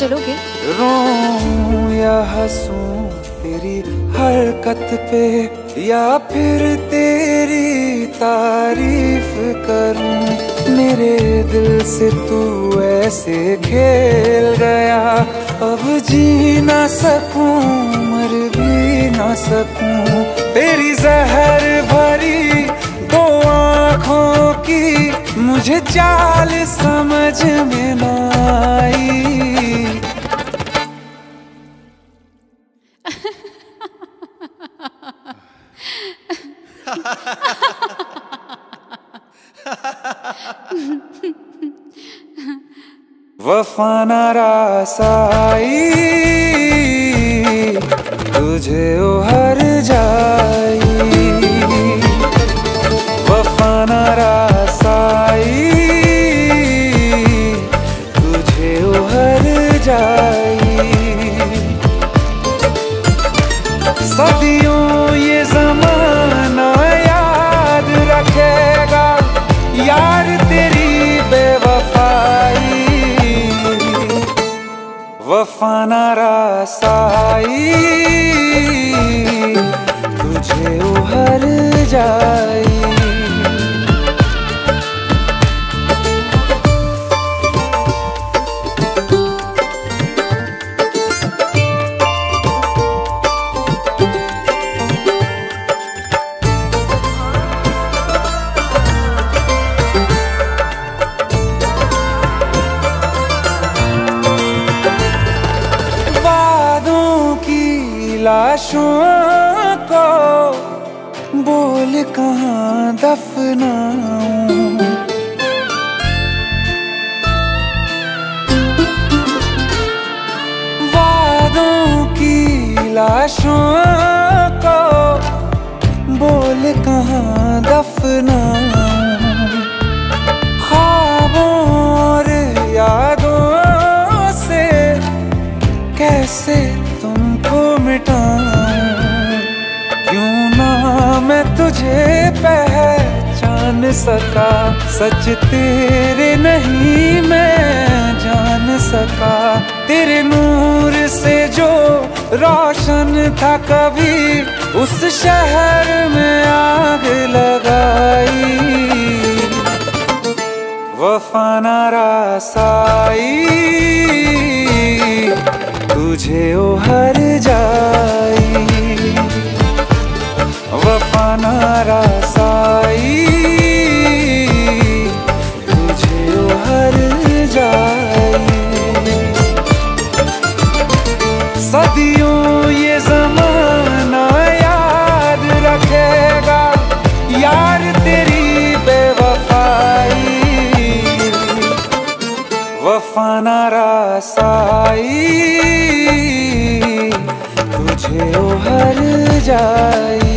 चलोगे? रोऊं या हंसूं तेरी हरकत पे, या फिर तेरी तारीफ करूं। मेरे दिल से तू ऐसे खेल गया, अब जी ना सकूं मर भी ना सकूं। तेरी जहर भरी दो आँखों की मुझे चाल समझ में ना आई। वफा न रास आई, तुझे उहर जाई। वफा न रास आई, तुझे उहर जाई। सदियों ये ज़माना याद रखेगा यार तेरी बेवफाई। वफा न रास आई, तुझे उहर जाई। लाशों को बोल कहाँ दफनाऊं, वादों की लाशों को बोल कहाँ दफनाऊं। ख्वाबों और यादों से कैसे तुमको मिटाऊं, क्यों ना मैं तुझे पहचान सका। सच तेरे नहीं मैं जान सका। तेरे नूर से जो रोशन था कभी, उस शहर में आग लगाई। वफा न रास आई, तुझे उहर जाई। वफा न रास आई, तुझे उहर जाई। सदियों ये ज़माना याद रखेगा यार तेरी बेवफाई। वफा न रास आई, तुझे उहर जाई।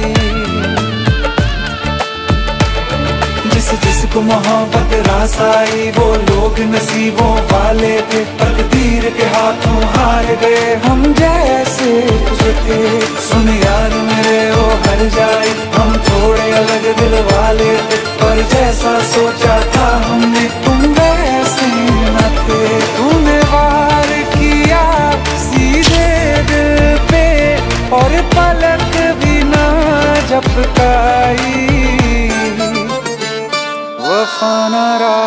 जिसको मोहब्बत रास आई, वो लोग नसीबों वाले थे। तकदीर के हाथों हार गए हम जैसे जो थे। सुन यार मेरे वो हर जाई, हम थोड़े अलग दिल वाले थे। पर जैसा सोचा था हमने तुम वैसे न थे। तूने वार किया सीधे दिल पे, और पलक भी ना झपकाई। वफा न